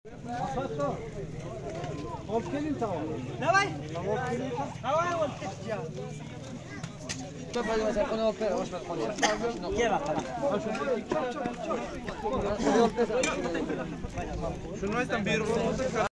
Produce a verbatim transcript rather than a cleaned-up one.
Olib keling tamam. Davay. Olib keling. Davay olib ketja. To'payga qo'na olib ber, oshma qo'na. Kel bakalım. Shuni aytsam berib